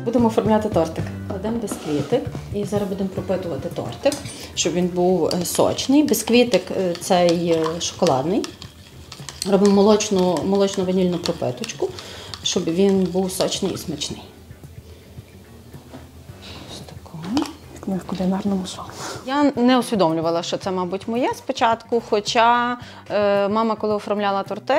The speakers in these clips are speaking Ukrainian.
Будемо оформляти тортик. Кладемо бісквітик і зараз будемо пропитувати тортик, щоб він був сочний. Бісквітик цей шоколадний. Робимо молочно-ванільну пропиточку, щоб він був сочний і смачний. Ось такого. Як в кулінарному шоу. Я не усвідомлювала, що це, мабуть, моє спочатку, хоча мама, коли оформляла торти,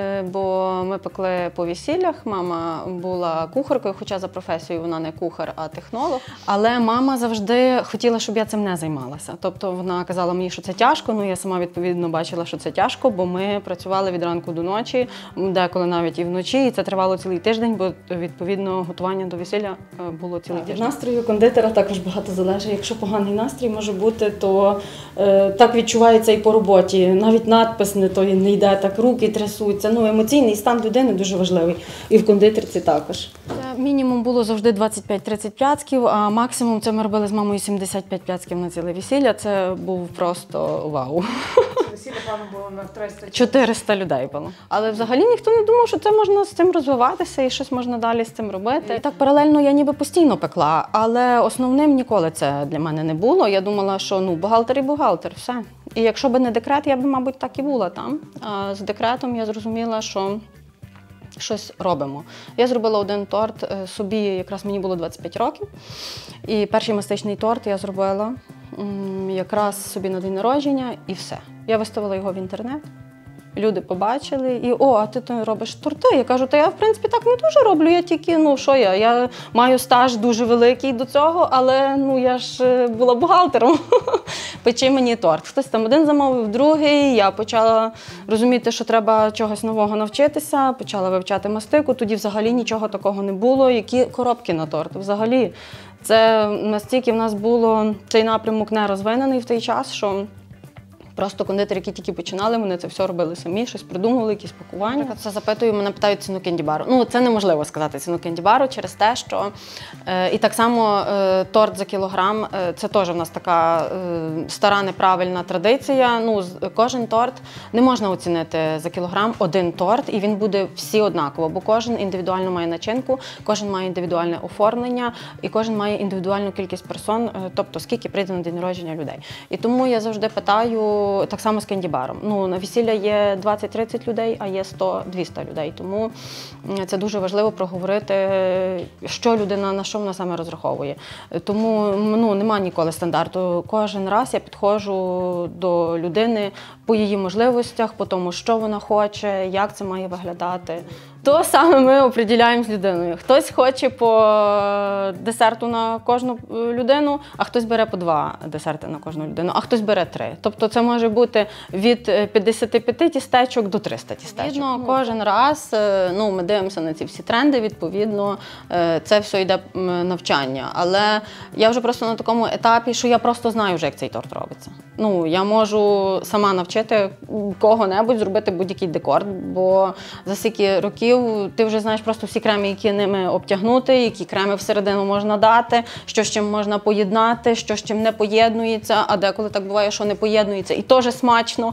бо ми пекли по весіллях, мама була кухаркою, хоча за професією вона не кухар, а технолог. Але мама завжди хотіла, щоб я цим не займалася. Тобто вона казала мені, що це тяжко, ну я сама відповідно бачила, що це тяжко, бо ми працювали від ранку до ночі, деколи навіть і вночі, і це тривало цілий тиждень, бо відповідно готування до весілля було цілий тиждень. Від настрою кондитера також багато залежить. Якщо поганий настрій може бути, то так відчувається і по роботі. Навіть надпис не йде, так руки трясуться. Ну, емоційний стан людини дуже важливий. І в кондитерці також. Це мінімум було завжди 25-30 пляцків, а максимум це ми робили з мамою 75 пляцків на ціле весілля. Це був просто вау. Весілля, певно, було на 300. 400 людей було. Але взагалі ніхто не думав, що це можна з цим розвиватися і щось можна далі з цим робити. І так паралельно я ніби постійно пекла, але основним ніколи це для мене не було. Я думала, що бухгалтер і бухгалтер, все. І якщо б не декрет, я б, мабуть, так і була там. А з декретом я зрозуміла, що щось робимо. Я зробила один торт собі, якраз мені було 25 років. І перший мастичний торт я зробила якраз собі на день народження і все. Я виставила його в інтернет. Люди побачили і а ти робиш торти. Я кажу, я в принципі так не дуже роблю, я тільки, я маю стаж дуже великий до цього, але я ж була бухгалтером. Печи мені торт. Хтось там один замовив, другий, я почала розуміти, що треба чогось нового навчитися, почала вивчати мастику, тоді взагалі нічого такого не було, які коробки на торт взагалі. Це настільки в нас було цей напрямок не розвинений в той час, що просто кондитери, які тільки починали, вони це все робили самі, щось придумували, якісь пакування. Наприклад, це запитую, мене питають ціну кенді-бару. Це неможливо сказати ціну кенді-бару через те, що і так само торт за кілограм, це теж в нас така стара неправильна традиція. Кожен торт не можна оцінити за кілограм один торт, і він буде всі однаково, бо кожен індивідуально має начинку, кожен має індивідуальне оформлення, і кожен має індивідуальну кількість персон, тобто скільки прийде на день народження людей. І тому я завжди питаю, так само з кенді-баром. На весілля є 20-30 людей, а є 100-200 людей. Тому це дуже важливо проговорити, що людина, на що вона саме розраховує. Тому нема ніколи стандарту. Кожен раз я підходжу до людини по її можливостях, по тому, що вона хоче, як це має виглядати. То саме ми определяємо з людиною. Хтось хоче по десерту на кожну людину, а хтось бере по 2 десерти на кожну людину, а хтось бере 3. Тобто це може бути від 55 тістечок до 300 тістечок. Відповідно, кожен раз ми дивимося на ці всі тренди, відповідно, це все йде навчання. Але я вже просто на такому етапі, що я просто знаю вже, як цей торт робиться. Я можу сама навчити кого-небудь зробити будь-який декор, бо за стільки років ти вже знаєш просто всі креми, які ними обтягнути, які креми всередину можна дати, що з чим можна поєднати, що з чим не поєднується, а деколи так буває, що не поєднується і теж смачно.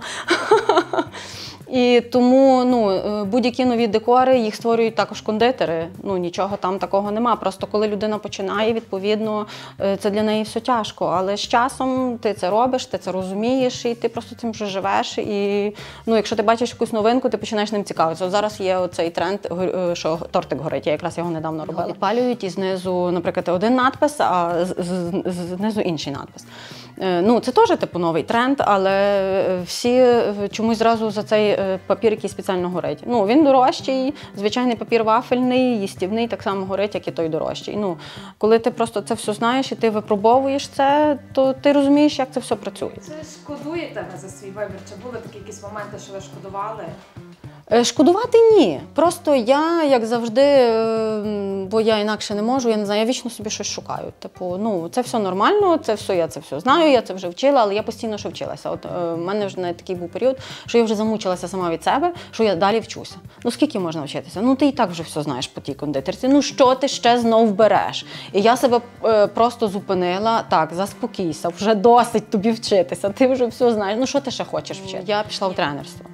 І тому будь-які нові декори, їх створюють також кондитери. Нічого там такого нема. Просто коли людина починає, відповідно, це для неї все тяжко. Але з часом ти це робиш, ти це розумієш, і ти просто цим вже живеш. І якщо ти бачиш якусь новинку, ти починаєш ним цікавитися. Зараз є оцей тренд, що тортик горить. Я якраз його недавно робила. Підпалюють і знизу, наприклад, один надпис, а знизу інший надпис. Це теж новий тренд, але всі чомусь зразу за цей папір, який спеціально горить. Він дорожчий, звичайний папір вафельний, їстівний, так само горить, як і той дорожчий. Коли ти просто це все знаєш і ти випробовуєш це, то ти розумієш, як це все працює. Це шкодуєте за свій вибір? Чи були такі якісь моменти, що ви шкодували? Шкодувати – ні. Просто я, як завжди, бо я інакше не можу, я не знаю, я вічно собі щось шукаю. Це все нормально, я це все знаю, я це вже вчила, але я постійно ще вчилася. У мене вже такий був період, що я вже замучилася сама від себе, що я далі вчуся. Скільки можна вчитися? Ти і так вже все знаєш по тій кондитерці. Що ти ще знов береш? І я себе просто зупинила, так, заспокійся, вже досить тобі вчитися, ти вже все знаєш. Що ти ще хочеш вчити? Я пішла в тренерство.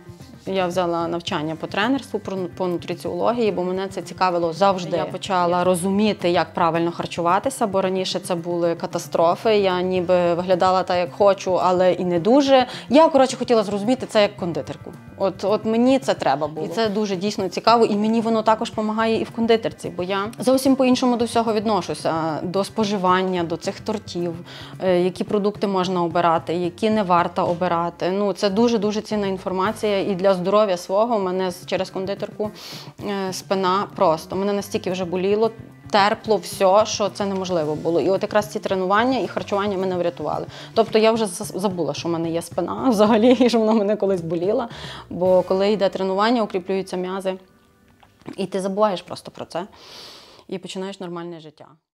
Я взяла навчання по тренерству, по нутриціології, бо мене це цікавило завжди. Я почала розуміти, як правильно харчуватися, бо раніше це були катастрофи. Я ніби виглядала так, як хочу, але і не дуже. Я, хотіла зрозуміти це як кондитерку. От мені це треба було. І це дуже дійсно цікаво, і мені воно також допомагає і в кондитерці, бо я зовсім по-іншому до всього відношуся. До споживання, до цих тортів, які продукти можна обирати, які не варто обирати. Це дуже-дуже цінна інформація і для здоров'я свого. У мене через кондитерку спина просто. Мене настільки вже боліло, терпло все, що це неможливо було. І от якраз ці тренування і харчування мене врятували. Тобто я вже забула, що в мене є спина взагалі, і що вона мене колись боліла. Бо коли йде тренування, укріплюються м'язи, і ти забуваєш просто про це і починаєш нормальне життя.